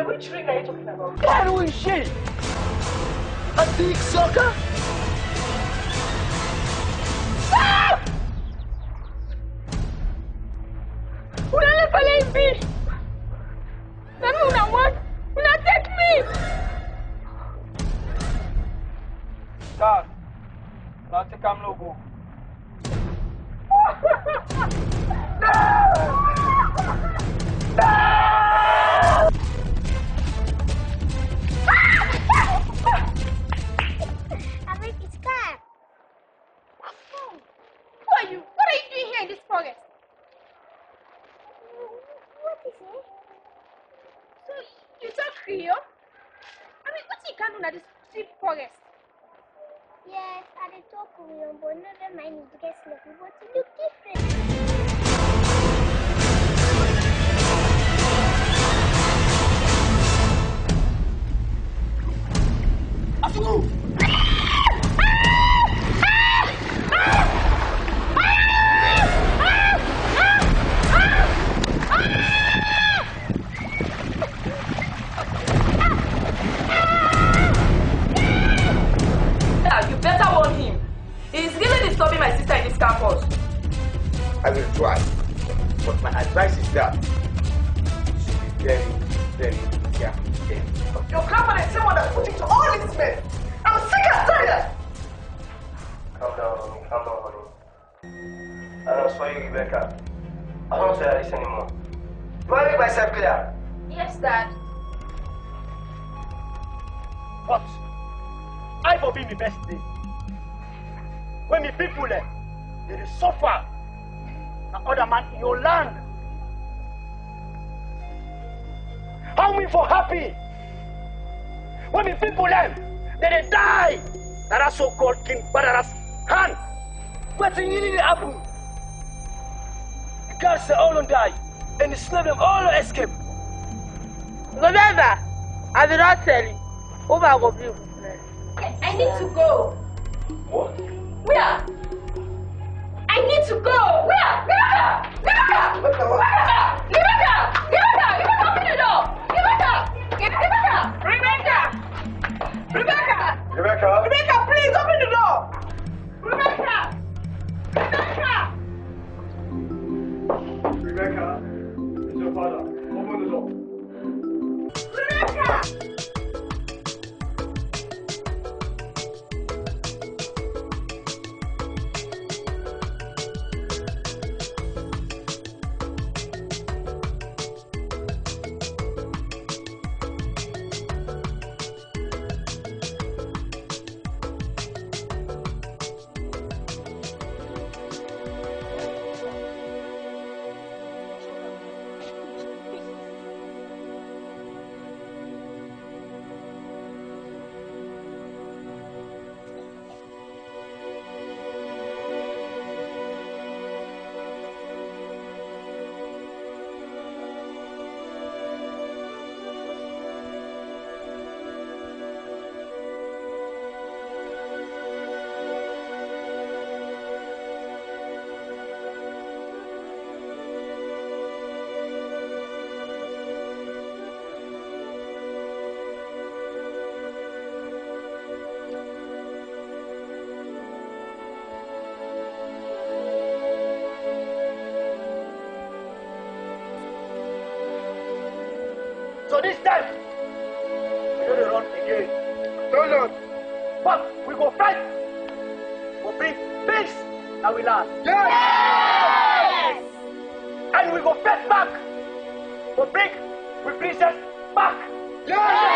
which ring are you talking about? God, who is she? A big sucker? Ah! Una follow me. Una what? Una take me. Dad, now take him logo. No! No! It's car. Who are you? What are you doing here in this forest? What is it? So you talk Creole? I mean, what you can do in this deep forest? Yes, I did talk Korean, but never mind it gets lucky, but it look different. You better warn him. He's really disturbing my sister in this campus. I will try, but my advice is that you should be very, very careful. Your grandmother is someone that's putting to all these men. I'm sick and tired. Calm down, honey. And I'm sorry, Rebecca. I don't say this anymore. Do I make myself clear? Yes, Dad. But I will be my best day. When the people there, they suffer. The other man in your land. How me for happy? When the people there, they die. That are so-called King Badara's hand. What's really happen? The guards they all don't die, and the slaves them all escape. Remember, I will not tell you. Oh my God, I need to go. What? Where? I need to go. Where? Rebecca! Open the door. Rebecca, please open the door. Rebecca, it's your father. Open the door. Rebecca! So this time, we don't run again. No, no. But we go fight. We bring peace and we land. Yes! And we go fetch back. We bring princess back. Yes!